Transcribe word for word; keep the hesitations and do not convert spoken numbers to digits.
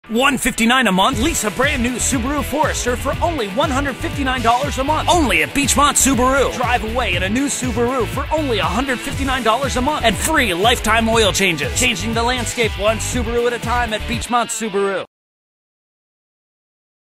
one hundred fifty-nine dollars a month? Lease a brand new Subaru Forester for only one hundred fifty-nine dollars a month. Only at Beechmont Subaru. Drive away in a new Subaru for only one hundred fifty-nine dollars a month and free lifetime oil changes. Changing the landscape one Subaru at a time at Beechmont Subaru.